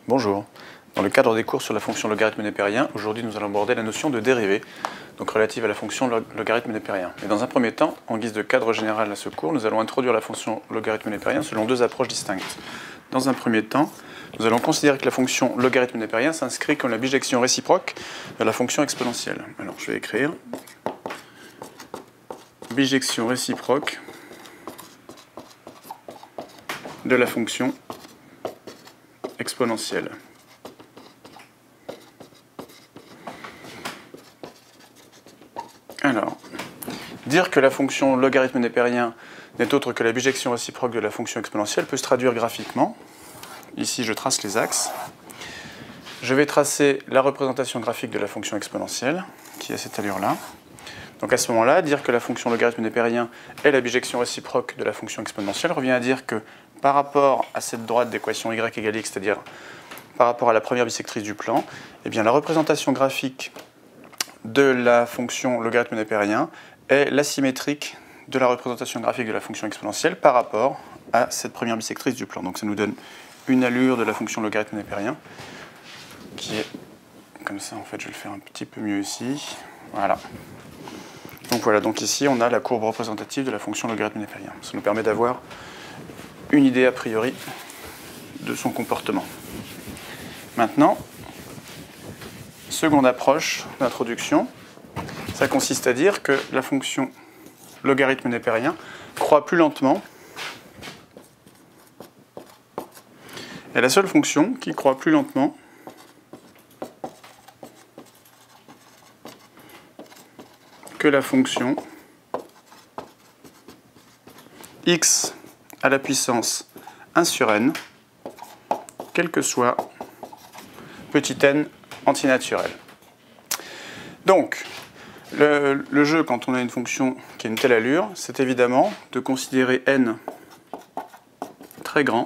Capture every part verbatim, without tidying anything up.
Bonjour. Dans le cadre des cours sur la fonction logarithme népérien, aujourd'hui nous allons aborder la notion de dérivée, donc relative à la fonction log logarithme népérien. Mais dans un premier temps, en guise de cadre général à ce cours, nous allons introduire la fonction logarithme népérien selon deux approches distinctes. Dans un premier temps, nous allons considérer que la fonction logarithme népérien s'inscrit comme la bijection réciproque de la fonction exponentielle. Alors je vais écrire bijection réciproque de la fonction exponentielle. Alors, dire que la fonction logarithme népérien n'est autre que la bijection réciproque de la fonction exponentielle peut se traduire graphiquement. Ici, je trace les axes. Je vais tracer la représentation graphique de la fonction exponentielle, qui a cette allure-là. Donc à ce moment-là, dire que la fonction logarithme népérien est la bijection réciproque de la fonction exponentielle revient à dire que par rapport à cette droite d'équation y égale x, c'est-à-dire par rapport à la première bisectrice du plan, eh bien, la représentation graphique de la fonction logarithme népérien est l'asymétrique de la représentation graphique de la fonction exponentielle par rapport à cette première bisectrice du plan. Donc ça nous donne une allure de la fonction logarithme népérien qui est comme ça. En fait, je vais le faire un petit peu mieux ici. Voilà. Donc voilà, donc ici on a la courbe représentative de la fonction logarithme népérien. Ça nous permet d'avoir une idée a priori de son comportement. Maintenant, seconde approche d'introduction, ça consiste à dire que la fonction logarithme népérien croît plus lentement. Et la seule fonction qui croît plus lentement que la fonction x à la puissance un sur n, quel que soit petit n antinaturel. Donc, le, le jeu, quand on a une fonction qui a une telle allure, c'est évidemment de considérer n très grand,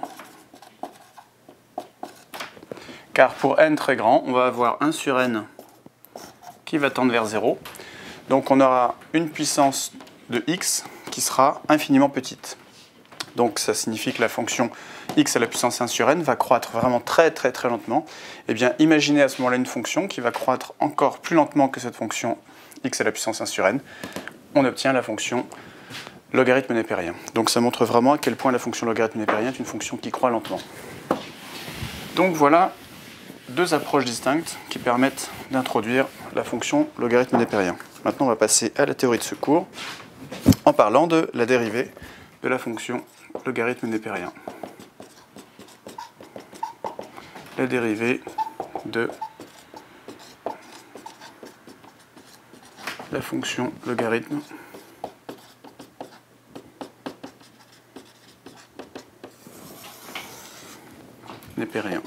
car pour n très grand, on va avoir un sur n qui va tendre vers zéro. Donc on aura une puissance de x qui sera infiniment petite. Donc ça signifie que la fonction x à la puissance un sur n va croître vraiment très très très lentement. Eh bien, imaginez à ce moment-là une fonction qui va croître encore plus lentement que cette fonction x à la puissance un sur n. On obtient la fonction logarithme népérien. Donc ça montre vraiment à quel point la fonction logarithme népérien est une fonction qui croît lentement. Donc voilà deux approches distinctes qui permettent d'introduire la fonction logarithme népérien. Maintenant, on va passer à la théorie de ce cours en parlant de la dérivée de la fonction logarithme népérien. La dérivée de la fonction logarithme népérien.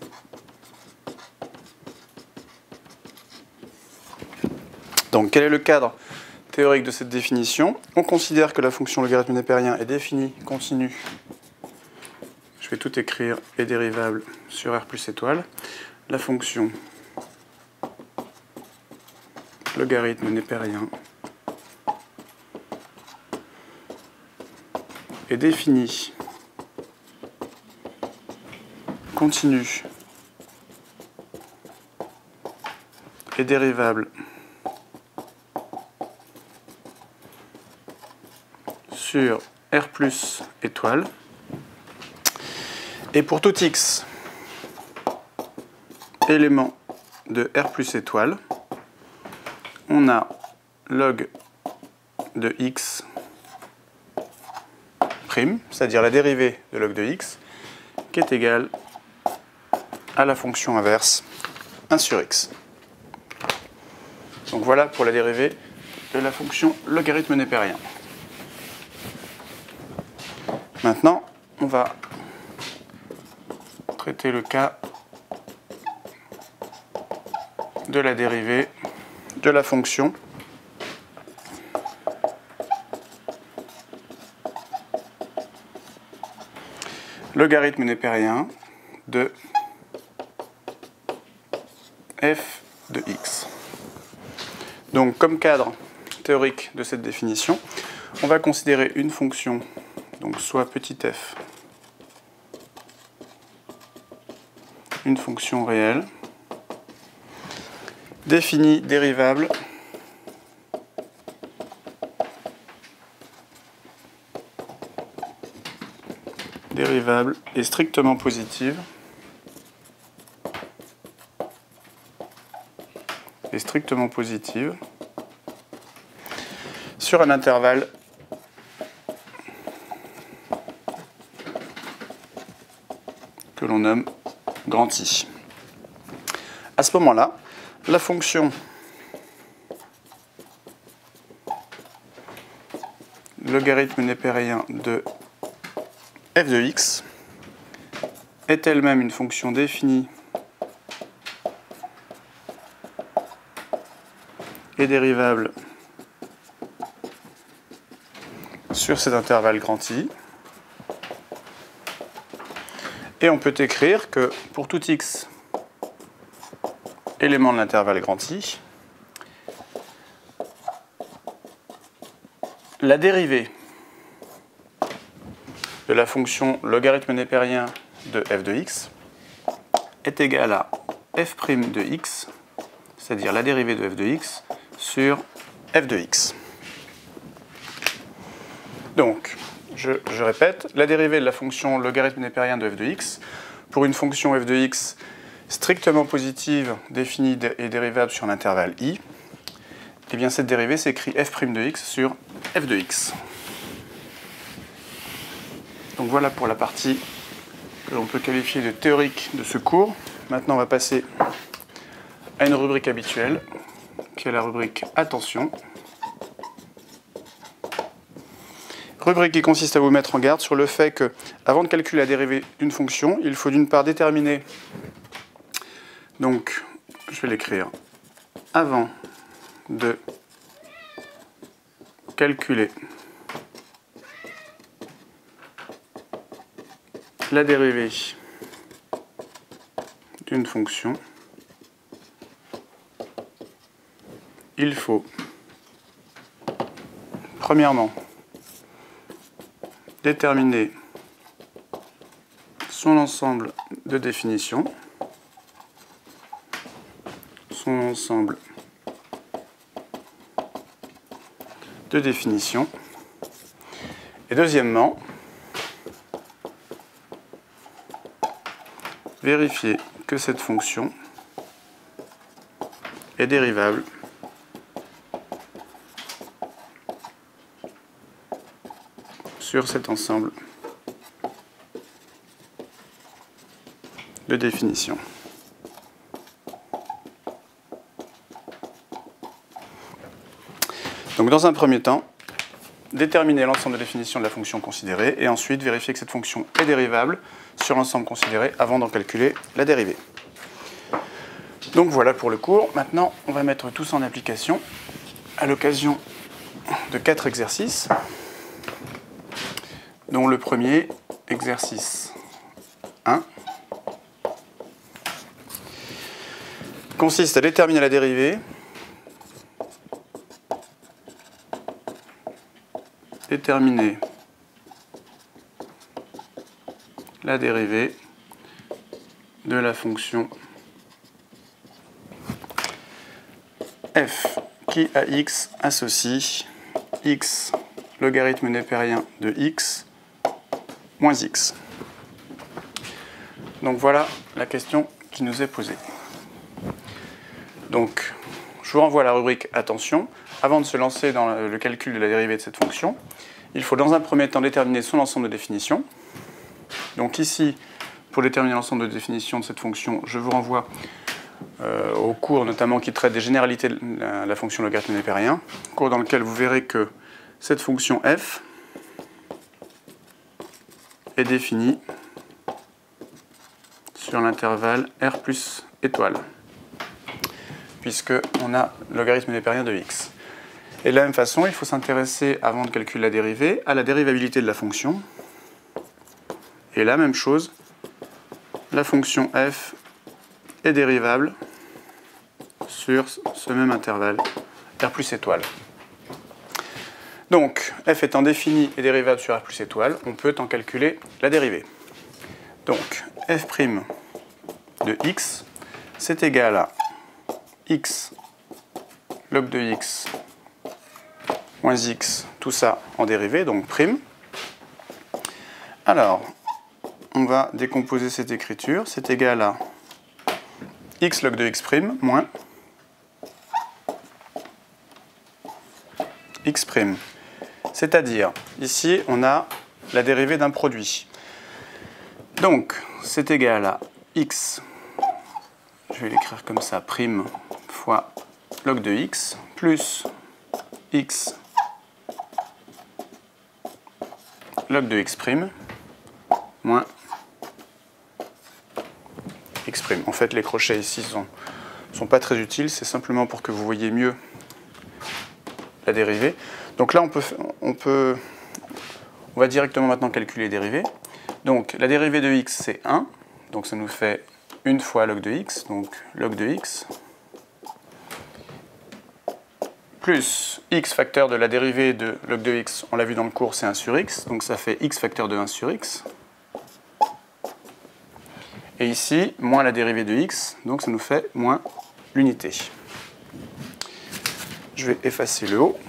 Donc, quel est le cadre théorique de cette définition? On considère que la fonction logarithme népérien est définie continue. Je vais tout écrire, est dérivable sur R plus étoile. La fonction logarithme népérien est définie continue et dérivable sur R plus étoile. Et pour tout x élément de R plus étoile, on a log de x prime, c'est-à-dire la dérivée de log de x, qui est égale à la fonction inverse un sur x. Donc voilà pour la dérivée de la fonction logarithme népérien. Maintenant, on va traiter le cas de la dérivée de la fonction logarithme népérien de f de x. Donc, comme cadre théorique de cette définition, on va considérer une fonction, donc soit petit f une fonction réelle définie dérivable dérivable et strictement positive et strictement positive sur un intervalle que l'on nomme grand I. À ce moment-là, la fonction logarithme népérien de f de x est elle-même une fonction définie et dérivable sur cet intervalle grand I. Et on peut écrire que pour tout x élément de l'intervalle grand I, la dérivée de la fonction logarithme népérien de f de x est égale à f' de x, c'est-à-dire la dérivée de f de x sur f de x. Donc, je, je répète, la dérivée de la fonction logarithme népérien de f de x pour une fonction f de x strictement positive définie et dérivable sur l'intervalle i, et bien cette dérivée s'écrit f' de x sur f de x. Donc voilà pour la partie que l'on peut qualifier de théorique de ce cours. Maintenant on va passer à une rubrique habituelle, qui est la rubrique attention. Rubrique qui consiste à vous mettre en garde sur le fait que, avant de calculer la dérivée d'une fonction, il faut d'une part déterminer, donc je vais l'écrire, avant de calculer la dérivée d'une fonction, il faut, premièrement, déterminer son ensemble de définitions, son ensemble de définitions, et deuxièmement, vérifier que cette fonction est dérivable sur cet ensemble de définitions. Donc dans un premier temps, déterminer l'ensemble de définitions de la fonction considérée et ensuite vérifier que cette fonction est dérivable sur l'ensemble considéré avant d'en calculer la dérivée. Donc voilà pour le cours. Maintenant, on va mettre tout ça en application à l'occasion de quatre exercices, dont le premier, exercice un, consiste à déterminer la dérivée déterminer la dérivée de la fonction f qui à x associe x logarithme népérien de x moins x. Donc voilà la question qui nous est posée. Donc je vous renvoie à la rubrique attention. Avant de se lancer dans le calcul de la dérivée de cette fonction, il faut dans un premier temps déterminer son ensemble de définitions. Donc ici, pour déterminer l'ensemble de définitions de cette fonction, je vous renvoie euh, au cours notamment qui traite des généralités de la, la fonction logarithme népérien, cours dans lequel vous verrez que cette fonction f est définie sur l'intervalle r plus étoile, puisqu'on a le logarithme népérien de x. Et de la même façon, il faut s'intéresser, avant de calculer la dérivée, à la dérivabilité de la fonction. Et la même chose, la fonction f est dérivable sur ce même intervalle, r plus étoile. Donc, f étant défini et dérivable sur r plus étoile, on peut en calculer la dérivée. Donc, f' de x, c'est égal à x log de x moins x, tout ça en dérivée, donc prime. Alors, on va décomposer cette écriture, c'est égal à x log de x prime moins x prime. C'est-à-dire, ici, on a la dérivée d'un produit. Donc, c'est égal à x, je vais l'écrire comme ça, prime fois log de x, plus x log de x prime, moins x prime. En fait, les crochets ici ne sont, sont pas très utiles, c'est simplement pour que vous voyez mieux la dérivée. Donc là, on peut, on peut, on va directement maintenant calculer les dérivées. Donc la dérivée de x, c'est un, donc ça nous fait une fois log de x, donc log de x, plus x facteur de la dérivée de log de x, on l'a vu dans le cours, c'est un sur x, donc ça fait x facteur de un sur x. Et ici, moins la dérivée de x, donc ça nous fait moins l'unité. Je vais effacer le haut.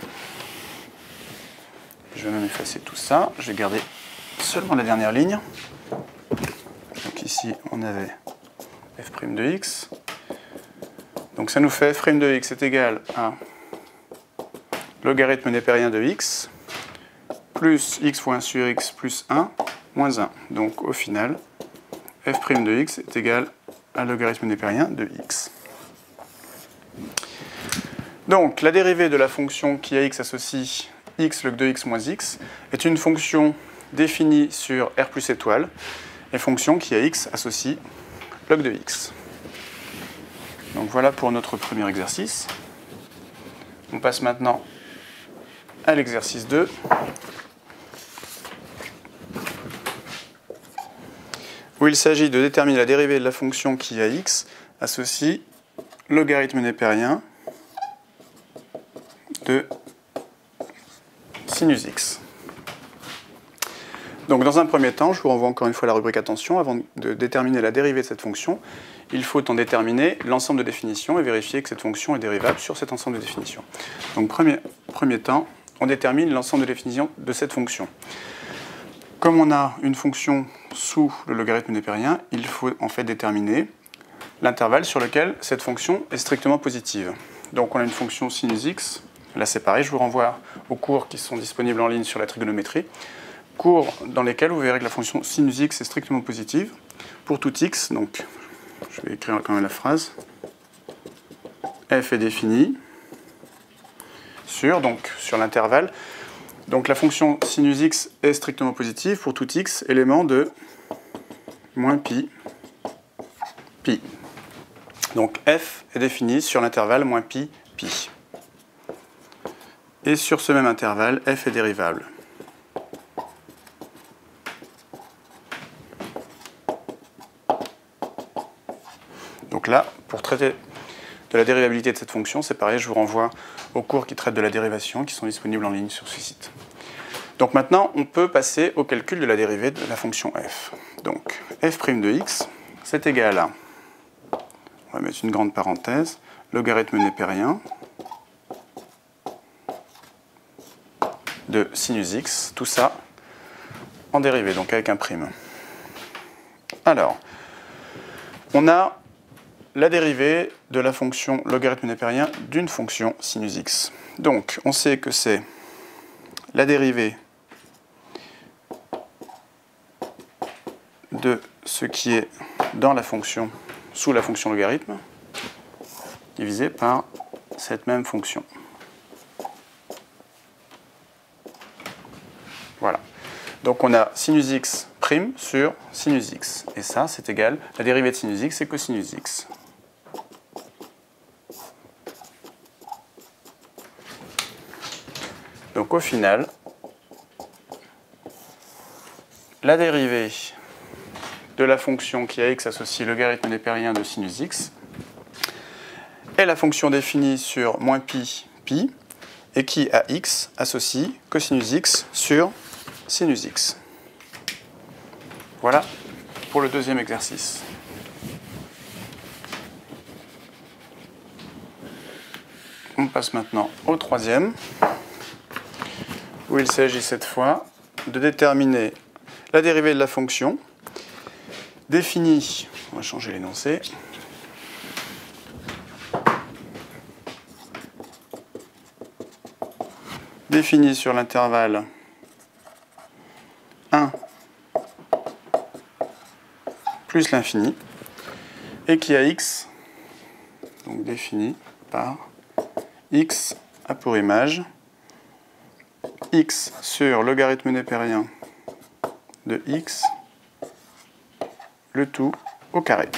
Je vais même effacer tout ça. Je vais garder seulement la dernière ligne. Donc ici, on avait f' de x. Donc ça nous fait f' de x est égal à logarithme népérien de x plus x fois un sur x plus un moins un. Donc au final, f' de x est égal à logarithme népérien de x. Donc la dérivée de la fonction qui à x associe x log de x moins x est une fonction définie sur R plus étoile et fonction qui à x associe log de x. Donc voilà pour notre premier exercice. On passe maintenant à l'exercice deux. Où il s'agit de déterminer la dérivée de la fonction qui à x associe logarithme népérien de sinus x. Donc dans un premier temps, je vous renvoie encore une fois à la rubrique attention, avant de déterminer la dérivée de cette fonction, il faut en déterminer l'ensemble de définitions et vérifier que cette fonction est dérivable sur cet ensemble de définitions. Donc premier, premier temps, on détermine l'ensemble de définitions de cette fonction. Comme on a une fonction sous le logarithme népérien, il faut en fait déterminer l'intervalle sur lequel cette fonction est strictement positive. Donc on a une fonction sinus x, là c'est pareil, je vous renvoie aux cours qui sont disponibles en ligne sur la trigonométrie, cours dans lesquels vous verrez que la fonction sinus x est strictement positive pour tout x, donc je vais écrire quand même la phrase, f est définie sur, donc, sur l'intervalle. Donc la fonction sinus x est strictement positive pour tout x élément de moins pi, pi. Donc f est défini sur l'intervalle moins pi, pi. Et sur ce même intervalle, f est dérivable. Donc là, pour traiter de la dérivabilité de cette fonction, c'est pareil, je vous renvoie aux cours qui traitent de la dérivation, qui sont disponibles en ligne sur ce site. Donc maintenant, on peut passer au calcul de la dérivée de la fonction f. Donc f' de x, c'est égal à, on va mettre une grande parenthèse, logarithme népérien de sinus x, tout ça en dérivée, donc avec un prime. Alors, on a la dérivée de la fonction logarithme népérien d'une fonction sinus x. Donc, on sait que c'est la dérivée de ce qui est dans la fonction, sous la fonction logarithme, divisé par cette même fonction. Voilà. Donc on a sinus x prime sur sinus x. Et ça, c'est égal, la dérivée de sinus x, c'est cosinus x. Donc au final, la dérivée de la fonction qui à x associe logarithme népérien de sinus x est la fonction définie sur moins pi, pi, et qui à x associe cosinus x sur sinus x. Voilà pour le deuxième exercice. passe maintenant au troisième, où il s'agit cette fois de déterminer la dérivée de la fonction définie, on va changer l'énoncé, définie sur l'intervalle un plus l'infini, et qui a x, donc définie par x a pour image x sur logarithme népérien de x, le tout au carré.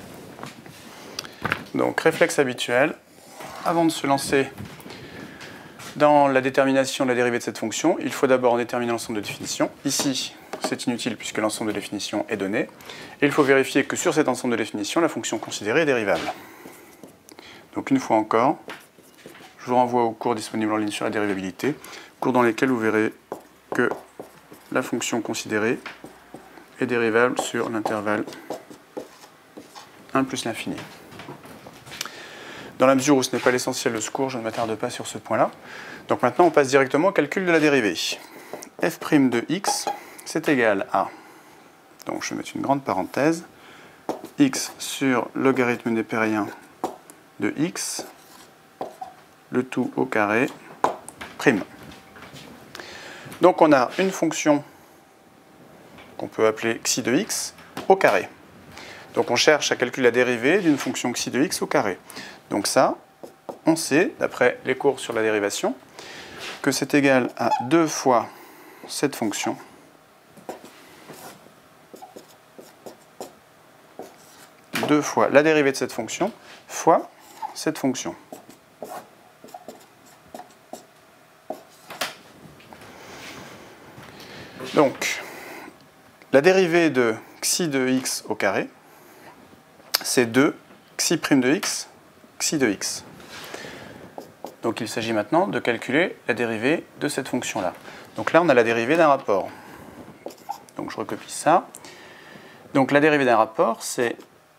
Donc réflexe habituel, avant de se lancer dans la détermination de la dérivée de cette fonction, il faut d'abord déterminer l'ensemble de définitions. Ici, c'est inutile puisque l'ensemble de définitions est donné. Et il faut vérifier que sur cet ensemble de définitions, la fonction considérée est dérivable. Donc une fois encore, je vous renvoie aux cours disponibles en ligne sur la dérivabilité, cours dans lesquels vous verrez que la fonction considérée est dérivable sur l'intervalle un plus l'infini. Dans la mesure où ce n'est pas l'essentiel de ce cours, je ne m'attarde pas sur ce point-là. Donc maintenant, on passe directement au calcul de la dérivée. F' de x, c'est égal à, donc je vais mettre une grande parenthèse, x sur logarithme népérien de x, le tout au carré, prime. Donc on a une fonction qu'on peut appeler xi de x au carré. Donc on cherche à calculer la dérivée d'une fonction xi de x au carré. Donc ça, on sait, d'après les cours sur la dérivation, que c'est égal à deux fois cette fonction deux fois la dérivée de cette fonction fois cette fonction. Donc, la dérivée de xi de x au carré, c'est deux xi' de x, xi de x. Donc il s'agit maintenant de calculer la dérivée de cette fonction-là. Donc là, on a la dérivée d'un rapport. Donc je recopie ça. Donc la dérivée d'un rapport, c'est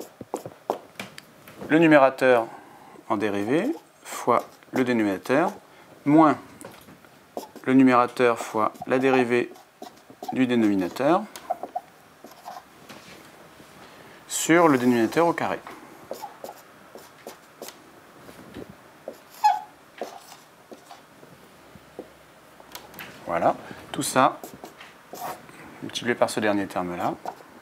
le numérateur en dérivée fois le dénominateur moins le numérateur fois la dérivée du dénominateur sur le dénominateur au carré. Voilà, tout ça multiplié par ce dernier terme-là.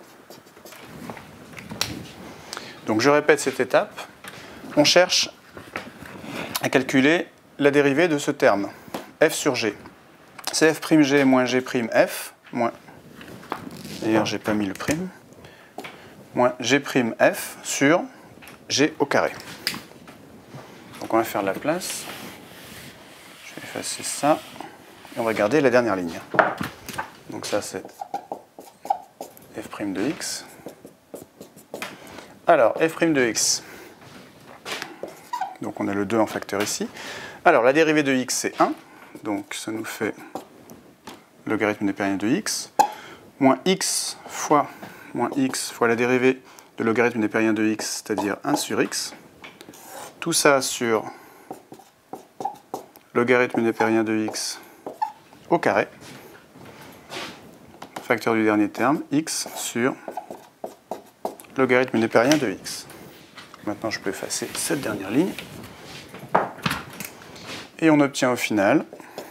Donc je répète cette étape. On cherche à calculer la dérivée de ce terme, f sur g. C'est f'g moins g'f, moins, d'ailleurs j'ai pas mis le prime, moins g'f sur g au carré. Donc on va faire la place. Je vais effacer ça. Et on va garder la dernière ligne. Donc ça c'est f' de x. Alors, f' de x. Donc on a le deux en facteur ici. Alors la dérivée de x c'est un. Donc ça nous fait logarithme népérien de x. Moins x fois, moins x fois la dérivée de logarithme népérien de x, c'est-à-dire un sur x. Tout ça sur logarithme népérien de x au carré. Facteur du dernier terme, x sur logarithme népérien de x. Maintenant, je peux effacer cette dernière ligne. Et on obtient au final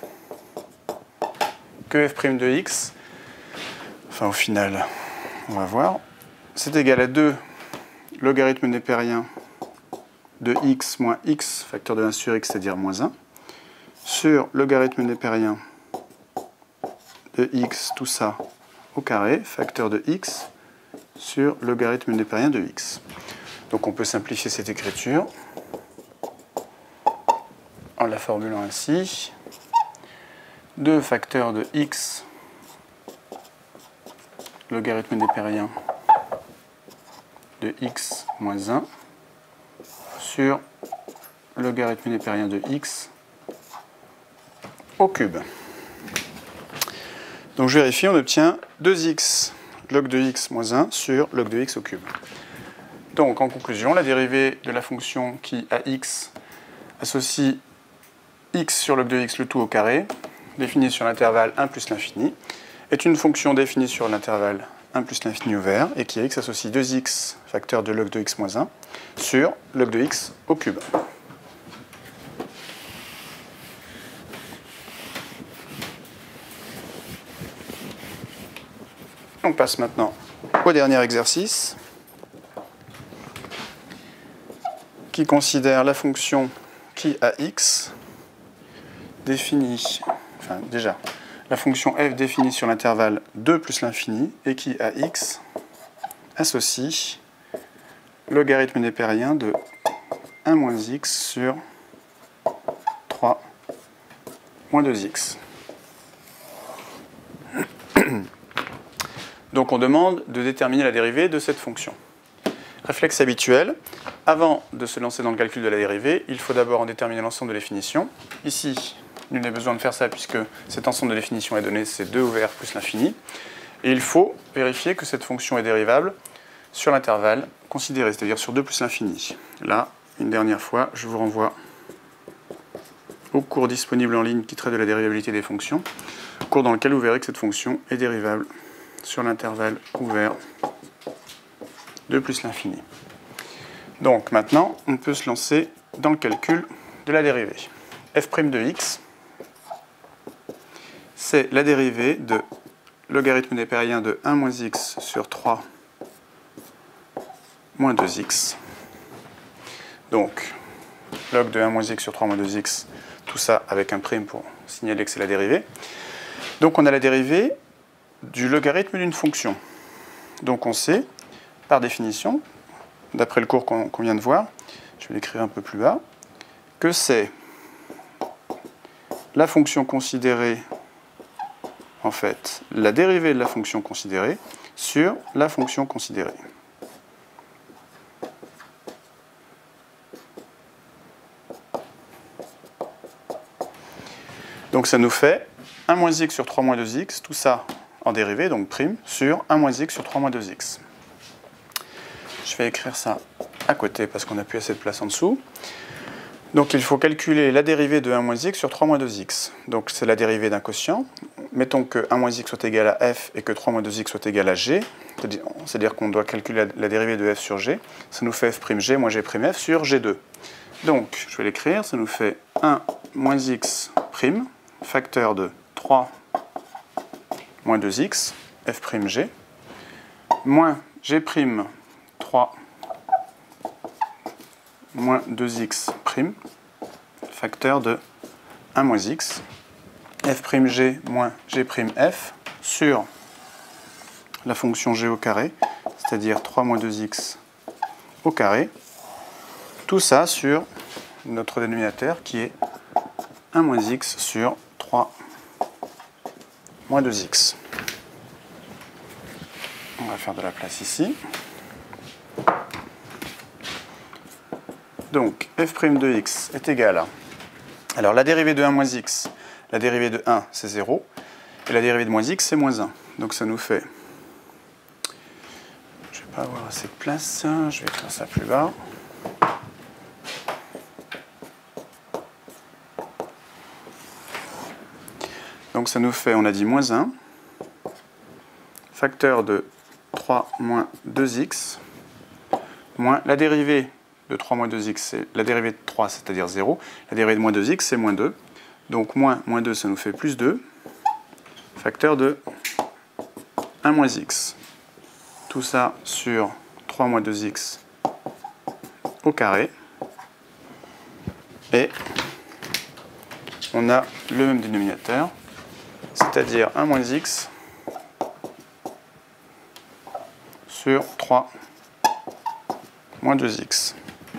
que f' de x, enfin au final, on va voir, c'est égal à deux logarithme népérien de x moins x, facteur de un sur x, c'est-à-dire moins un, sur logarithme népérien de x, tout ça, au carré, facteur de x, sur logarithme népérien de x. Donc on peut simplifier cette écriture en la formulant ainsi. deux facteurs de x, logarithme népérien de x moins un, sur logarithme népérien de x au cube. Donc je vérifie, on obtient deux x log de x moins un sur log de x au cube. Donc en conclusion, la dérivée de la fonction qui à x associe x sur log de x, le tout au carré, défini sur l'intervalle un plus l'infini, est une fonction définie sur l'intervalle un plus l'infini ouvert, et qui à x associe deux x facteur de log de x moins un sur log de x au cube. On passe maintenant au dernier exercice, qui considère la fonction qui à x définie, enfin déjà, la fonction f définie sur l'intervalle deux plus l'infini et qui à x associe logarithme népérien de un moins x sur trois moins deux x. Donc on demande de déterminer la dérivée de cette fonction. Réflexe habituel, avant de se lancer dans le calcul de la dérivée, il faut d'abord en déterminer l'ensemble de définitions. Ici, nul n'est besoin de faire ça puisque cet ensemble de définitions est donné, c'est deux ouvert plus l'infini. Et il faut vérifier que cette fonction est dérivable sur l'intervalle considéré, c'est-à-dire sur deux plus l'infini. Là, une dernière fois, je vous renvoie au cours disponible en ligne qui traite de la dérivabilité des fonctions, cours dans lequel vous verrez que cette fonction est dérivable sur l'intervalle ouvert deux plus l'infini. Donc maintenant, on peut se lancer dans le calcul de la dérivée. f' de x, c'est la dérivée de logarithme népérien de un moins x sur trois moins deux x. Donc, log de un moins x sur trois moins deux x, tout ça avec un prime pour signaler que c'est la dérivée. Donc on a la dérivée du logarithme d'une fonction. Donc on sait, par définition, d'après le cours qu'on qu'on vient de voir, je vais l'écrire un peu plus bas, que c'est la fonction considérée, en fait, la dérivée de la fonction considérée sur la fonction considérée. Donc ça nous fait un moins x sur trois moins deux x, tout ça en dérivée, donc prime, sur un moins x sur trois moins deux x. Je vais écrire ça à côté parce qu'on n'a plus assez de place en dessous. Donc il faut calculer la dérivée de un moins x sur trois moins deux x. Donc c'est la dérivée d'un quotient. Mettons que un moins x soit égal à f et que trois moins deux x soit égal à g. C'est-à-dire qu'on doit calculer la dérivée de f sur g. Ça nous fait f'g moins g' f sur g deux. Donc je vais l'écrire, ça nous fait un moins x' facteur de trois moins deux x, f'g, moins g' trois moins deux x', facteur de un moins x, f'g moins g'f, sur la fonction g au carré, c'est-à-dire trois moins deux x au carré, tout ça sur notre dénominateur qui est un moins x sur trois moins deux x. On va faire de la place ici. Donc, f' de x est égal à... Alors, la dérivée de un moins x, la dérivée de un, c'est zéro. Et la dérivée de moins x, c'est moins un. Donc, ça nous fait... Je ne vais pas avoir assez de place. Je vais écrire ça plus bas. Donc ça nous fait, on a dit moins un, facteur de trois moins deux x, moins la dérivée de trois moins deux x, c'est la dérivée de trois, c'est-à-dire zéro. La dérivée de moins deux x, c'est moins deux. Donc moins, moins deux, ça nous fait plus deux, facteur de un moins x. Tout ça sur trois moins deux x au carré. Et on a le même dénominateur, c'est-à-dire un moins x sur trois moins deux x.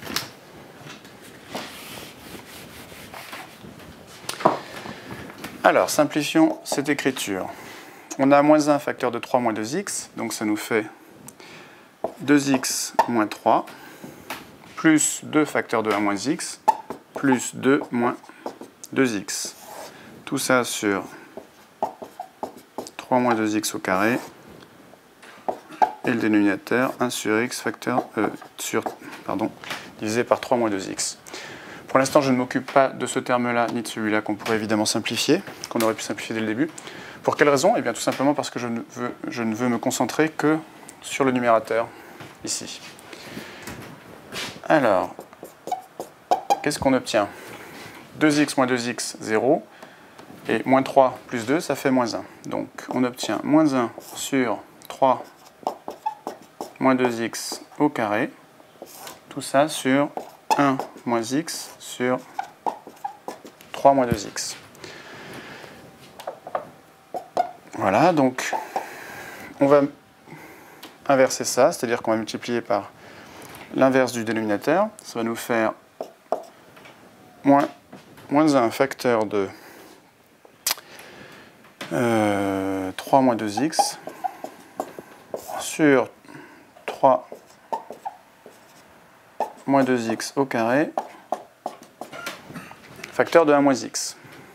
Alors, simplifions cette écriture. On a moins un facteur de trois moins deux x, donc ça nous fait deux x moins trois, plus deux facteur de un moins x, plus deux moins deux x. Tout ça sur trois moins deux x au carré, et le dénominateur un sur x facteur, euh, sur, pardon, divisé par trois moins deux x. Pour l'instant, je ne m'occupe pas de ce terme-là, ni de celui-là qu'on pourrait évidemment simplifier, qu'on aurait pu simplifier dès le début. Pour quelle raison? Eh bien, tout simplement parce que je ne veux, je ne veux me concentrer que sur le numérateur, ici. Alors, qu'est-ce qu'on obtient? deux x moins deux x, zéro. Et moins trois plus deux, ça fait moins un. Donc, on obtient moins un sur trois moins deux x au carré. Tout ça sur un moins x sur trois moins deux x. Voilà, donc on va inverser ça, c'est-à-dire qu'on va multiplier par l'inverse du dénominateur. Ça va nous faire moins, moins un facteur de euh, trois moins deux x sur trois moins deux x au carré, facteur de un moins x.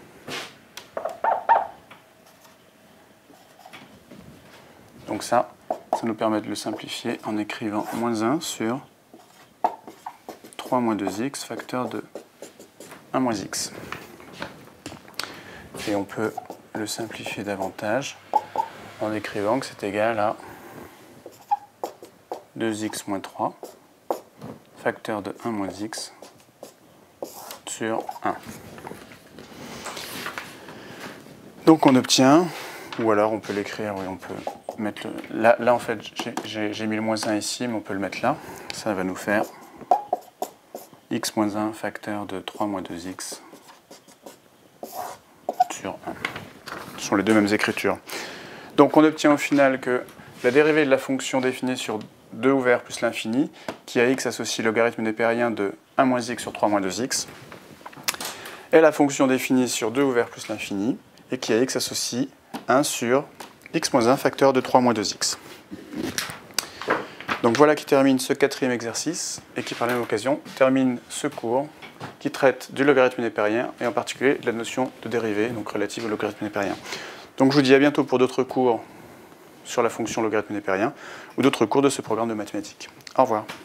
Donc ça, ça nous permet de le simplifier en écrivant moins un sur trois moins deux x, facteur de un moins x. Et on peut le simplifier davantage en écrivant que c'est égal à deux x moins trois, facteur de un moins x sur un. Donc on obtient, ou alors on peut l'écrire, oui, on peut mettre le, là, là en fait j'ai mis le moins un ici, mais on peut le mettre là. Ça va nous faire x moins un facteur de trois moins deux x sur un. Ce sont les deux mêmes écritures. Donc on obtient au final que la dérivée de la fonction définie sur deux ouvert plus l'infini, qui à x associe logarithme népérien de un moins x sur trois moins deux x, est la fonction définie sur deux ouvert plus l'infini, et qui à x associe un sur x moins un facteur de trois moins deux x. Donc voilà qui termine ce quatrième exercice, et qui par la même occasion termine ce cours, qui traite du logarithme népérien, et en particulier de la notion de dérivée, donc relative au logarithme népérien. Donc je vous dis à bientôt pour d'autres cours sur la fonction logarithme népérien, ou d'autres cours de ce programme de mathématiques. Au revoir.